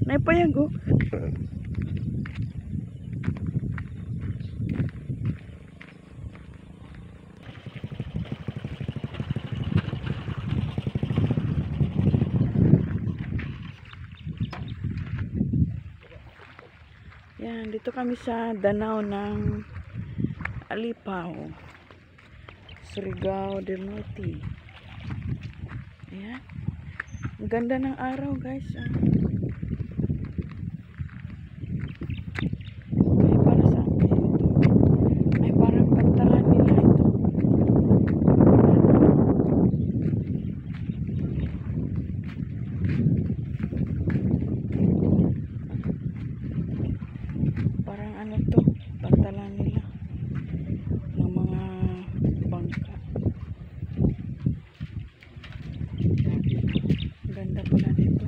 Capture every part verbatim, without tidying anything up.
Naipayag oh. Yan, dito kami sa Danau ng Alipaw, Surigao del Norte. Ayan. Ang ganda ng araw, guys. Ah. Ay, para saan kayo ito? Ay, parang pantalan nila ito. Parang ano to, pantalan nila ng mga bangka. Ganda pala dito.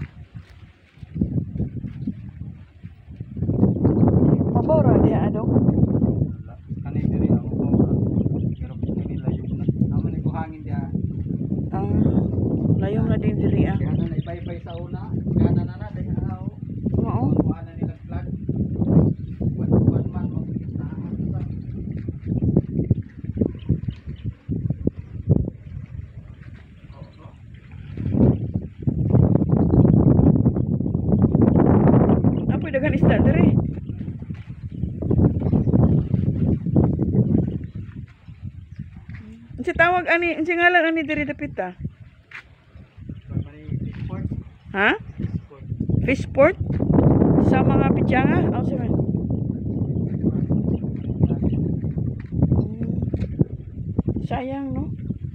Mabora dia adong. Kanay diri ang mabora. Pero kini layo na. Naman ko hangin dia. Ah, layong na din diri ah. Kaya na ibay-ibay sa una. Kaya na na na dahil araw. Oo. Kuha na nila flag. One man mabigit na. Apoy dagan isda diri. Unsa tawag ani, unsa ngalan ani diri dapit ah? Sport. Ha? Sport. Fish port? Sa mga pichanga? Ano sa man? Sayang, no?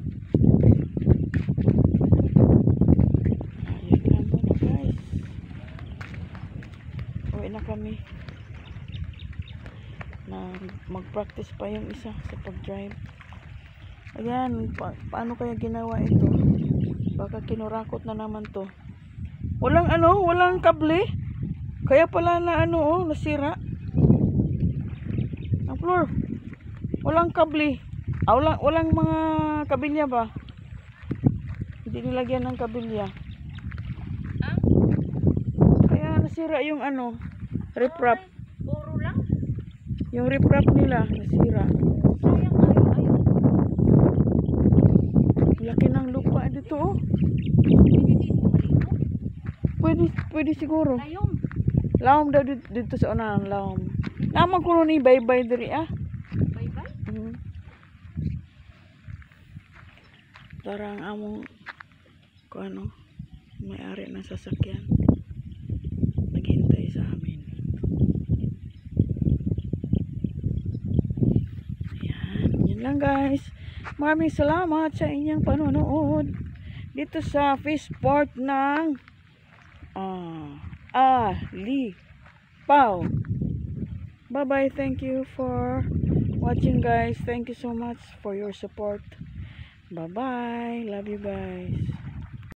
Ayan lang muna, guys. Uwi na kami. Na mag-practice pa yung isa sa pag-drive. Ayan, pa paano kaya ginawa ito? Baka kinurakot na naman to. Walang ano, walang kable. Kaya pala na ano, oh, nasira. Ang floor. Walang kable. Ah, walang, walang mga kabilya ba? Hindi nilagyan ng kabilya. Ah? Kaya nasira yung ano, riprap. Puro lang. Yung riprap nila, nasira. Sayang ay ay. Laki ng lupa dito, oh. Pwede din mo malino. Pwede, pwede siguro. Layong. Laom daw dito, dito sa unahan, laom. Naman ko ni bye-bye diri, ah. Bye-bye. Mhm. Tarang among kung ano, may-ari ng sasakyan. Naghintay sa amin. Ayan, yun lang guys. Maraming salamat sa inyong panonood dito sa fish port ng ah, Alipaw. Bye bye, thank you for watching guys. Thank you so much for your support. Bye bye, love you guys.